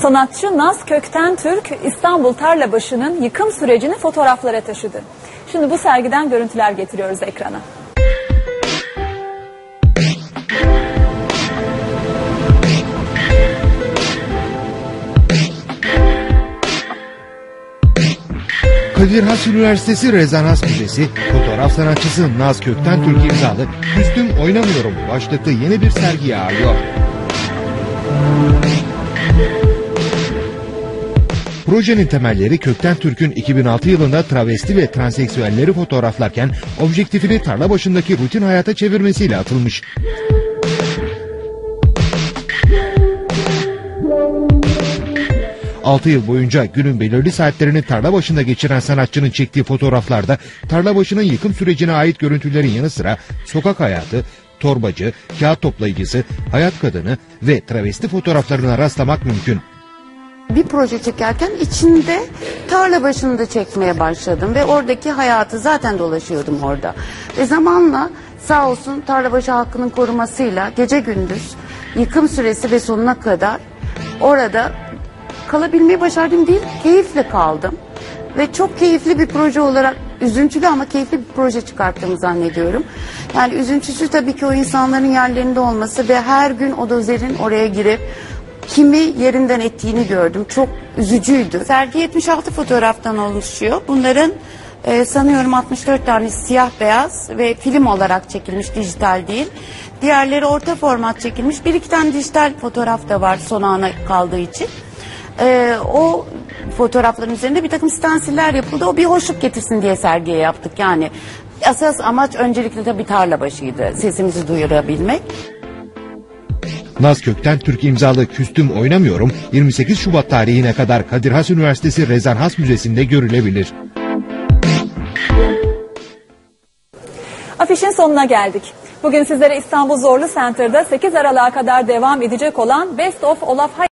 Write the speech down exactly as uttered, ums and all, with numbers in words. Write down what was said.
Sanatçı Naz Köktentürk, İstanbul Tarlabaşı'nın yıkım sürecini fotoğraflara taşıdı. Şimdi bu sergiden görüntüler getiriyoruz ekrana. Kadir Has Üniversitesi Rezan Has Müzesi, fotoğraf sanatçısı Naz Köktentürk imzalı "Küstüm Oynamıyorum" başlıklı yeni bir sergiye ağırlıyor. Projenin temelleri Köktentürk'ün iki bin altı yılında travesti ve transseksüelleri fotoğraflarken objektifini tarla başındaki rutin hayata çevirmesiyle atılmış. altı yıl boyunca günün belirli saatlerini tarla başında geçiren sanatçının çektiği fotoğraflarda tarla başının yıkım sürecine ait görüntülerin yanı sıra sokak hayatı, torbacı, kağıt toplayıcısı, hayat kadını ve travesti fotoğraflarına rastlamak mümkün. Bir proje çekerken içinde tarla başında çekmeye başladım ve oradaki hayatı zaten dolaşıyordum orada. Ve zamanla sağ olsun Tarlabaşı halkının korumasıyla gece gündüz yıkım süresi ve sonuna kadar orada kalabilmeyi başardım değil, keyifle kaldım. Ve çok keyifli bir proje olarak, üzüntülü ama keyifli bir proje çıkarttığımı zannediyorum. Yani üzüntüsü tabii ki o insanların yerlerinde olması ve her gün o dozerin oraya girip kimi yerinden ettiğini gördüm. Çok üzücüydü. Sergi yetmiş altı fotoğraftan oluşuyor. Bunların e, sanıyorum altmış dört tanesi siyah beyaz ve film olarak çekilmiş, dijital değil. Diğerleri orta format çekilmiş. Bir iki tane dijital fotoğraf da var son ana kaldığı için. E, o fotoğrafların üzerinde bir takım stensiller yapıldı. O bir hoşluk getirsin diye sergiye yaptık. Yani asas amaç öncelikle tabii Tarlabaşı'ydı. Sesimizi duyurabilmek. Naz Köktentürk imzalı "Küstüm Oynamıyorum" yirmi sekiz Şubat tarihine kadar Kadir Has Üniversitesi Rezan Has Müzesi'nde görülebilir. Afişin sonuna geldik. Bugün sizlere İstanbul Zorlu Center'da sekiz Aralık'a kadar devam edecek olan Best of Olaf